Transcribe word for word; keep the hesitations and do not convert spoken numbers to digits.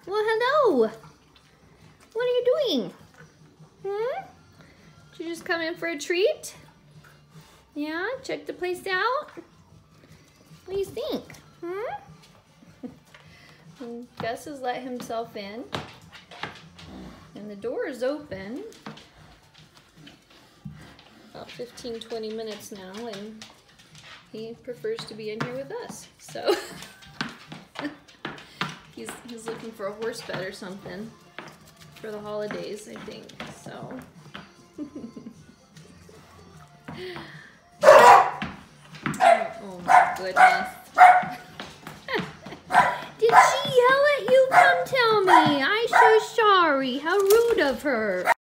Well, hello. What are you doing? Hmm? Did you just come in for a treat? Yeah, check the place out? What do you think? Hmm? And Gus has let himself in. And the door is open. About fifteen, twenty minutes now, and he prefers to be in here with us. So he's, he's looking for a horse bed or something for the holidays, I think. So oh my goodness. Did she yell at you? Come tell me. I'm so sorry. How rude of her.